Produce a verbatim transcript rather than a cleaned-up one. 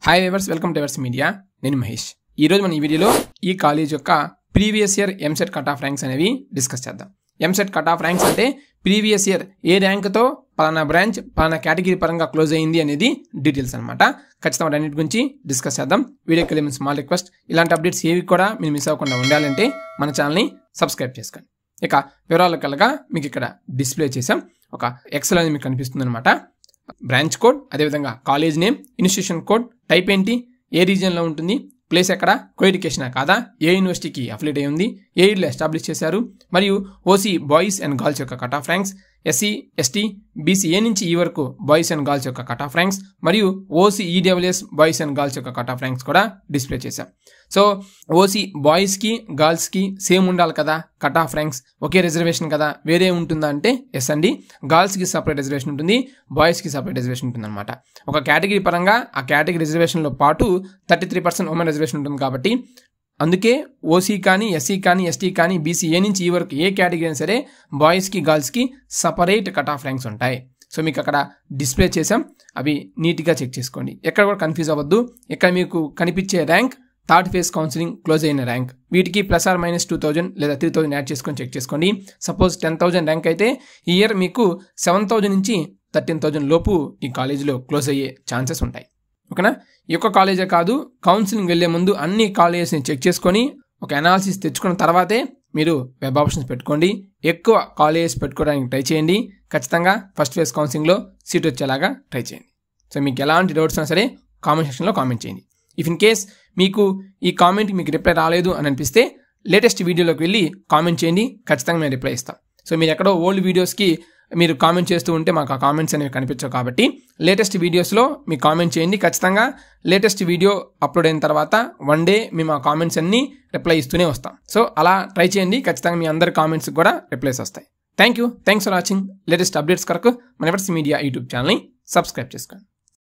Hi viewers, welcome to Yours Media. నేను మహేష్. ఈరోజు మన ఈ వీడియోలో ఈ కాలేజ్ యొక్క previous year EAMCET cut off ranks అనేవి డిస్కస్ చేద్దాం. ఎంసెట్ కట్ ఆఫ్ ర్యాంక్స్ అంటే ప్రీవియస్ ఇయర్ ఏ ర్యాంక్తో పలానా బ్రాంచ్ పలానా కేటగిరీ పరంగా క్లోజ్ అయ్యింది అనేది డీటెయిల్స్ అనమాట. ఖచ్చితంగా అన్నిటి గురించి డిస్కస్ చేద్దాం. వీడియోకి వెళ్ళే స్మాల్ రిక్వెస్ట్, ఇలాంటి అప్డేట్స్ ఏవి కూడా మీరు మిస్ అవ్వకుండా ఉండాలంటే మన ఛానల్ని సబ్స్క్రైబ్ చేసుకోండి. ఇక వివరాలు కలగా మీకు ఇక్కడ డిస్ప్లే చేసాం. ఒక ఎక్సెల్ అనేది మీకు కనిపిస్తుంది అనమాట. బ్రాంచ్ కోడ్, అదేవిధంగా college name, institution code, type ఏంటి, ఏ రీజియన్లో ఉంటుంది, ప్లేస్ ఎక్కడ, కో ఎడ్యుకేషనా కాదా, ఏ యూనివర్సిటీకి అఫిలియేట్ అయి ఉంది, ఏ ఇయర్లో ఎస్టాబ్లిష్ చేశారు, మరియు ఓసీ బాయ్స్ అండ్ గర్ల్స్ యొక్క cut off ranks, SC ST BC A నుంచి ఈ వరకు బాయ్స్ అండ్ గర్ల్స్ యొక్క కట్ ఆఫ్ ర్యాంక్స్, మరియు OC EWS boys and girls యొక్క కట్ ఆఫ్ ర్యాంక్స్ కూడా డిస్ప్లే చేశాం. సో ఓసీ బాయ్స్కి గర్ల్స్కి సేమ్ ఉండాలి కదా కట్ ఆఫ్ ర్యాంక్స్, ఒకే రిజర్వేషన్ కదా, వేరే ఉంటుందా అంటే ఎస్ అండి. గర్ల్స్కి సపరేట్ రిజర్వేషన్ ఉంటుంది, బాయ్స్కి సపరేట్ రిజర్వేషన్ ఉంటుంది అనమాట. ఒక కేటగిరీ పరంగా ఆ కేటగిరీ రిజర్వేషన్లో పాటు thirty three percent women reservation ఉంటుంది కాబట్టి అందుకే ఓసీ కానీ ఎస్సీ కానీ ఎస్టీ కానీ బీసీ ఏ నుంచి ఈ వరకు ఏ కేటగిరీ అయినా సరే బాయ్స్కి గర్ల్స్కి సపరేట్ కట్ ఆఫ్ ర్యాంక్స్ ఉంటాయి. సో మీకు అక్కడ డిస్ప్లే చేసాం, అవి నీట్గా చెక్ చేసుకోండి. ఎక్కడ కూడా కన్ఫ్యూజ్ అవ్వద్దు. ఇక్కడ మీకు కనిపించే rank third phase counselling close అయిన ర్యాంక్. వీటికి plus or minus two thousand లేదా త్రీ థౌజండ్ యాడ్ చేసుకొని చెక్ చేసుకోండి. సపోజ్ టెన్ థౌజండ్ ర్యాంక్ అయితే ఈ ఇయర్ మీకు సెవెన్ థౌజండ్ నుంచి థర్టీన్ థౌజండ్ లోపు ఈ కాలేజీలో క్లోజ్ అయ్యే ఛాన్సెస్ ఉంటాయి. ఓకేనా? ఈ యొక్క కాలేజే కాదు, కౌన్సిలింగ్ వెళ్లే ముందు అన్ని కాలేజెస్ని చెక్ చేసుకొని ఒక అనాలిసిస్ తెచ్చుకున్న తర్వాతే మీరు వెబ్ ఆప్షన్స్ పెట్టుకోండి. ఎక్కువ కాలేజెస్ పెట్టుకోవడానికి ట్రై చేయండి. ఖచ్చితంగా ఫస్ట్ ఫేజ్ కౌన్సిలింగ్లో సీట్ వచ్చేలాగా ట్రై చేయండి. సో మీకు ఎలాంటి డౌట్స్ ఉన్నా సరే కామెంట్ సెక్షన్లో కామెంట్ చేయండి. ఇఫ్ ఇన్ కేస్ మీకు ఈ కామెంట్ మీకు రిప్లై రాలేదు అని అనిపిస్తే లేటెస్ట్ వీడియోలోకి వెళ్ళి కామెంట్ చేయండి, ఖచ్చితంగా మేము రిప్లై ఇస్తాం. సో మీరు ఎక్కడో ఓల్డ్ వీడియోస్కి మీరు కామెంట్ చేస్తూ ఉంటే మాకు ఆ కామెంట్స్ అనేవి కనిపించవు కాబట్టి లేటెస్ట్ వీడియోస్లో మీకు కామెంట్ చేయండి. ఖచ్చితంగా లేటెస్ట్ వీడియో అప్లోడ్ అయిన తర్వాత వన్ డే మేము ఆ కామెంట్స్ అన్ని రిప్లై ఇస్తూనే వస్తాం. సో అలా ట్రై చేయండి. ఖచ్చితంగా మీ అందరి కామెంట్స్ కూడా రిప్లైస్ వస్తాయి. Thank you thanks for watching. Latest updates కొరకు మన యూర్స్ మీడియా యూట్యూబ్ ఛానల్ని సబ్స్క్రైబ్ చేసుకోండి.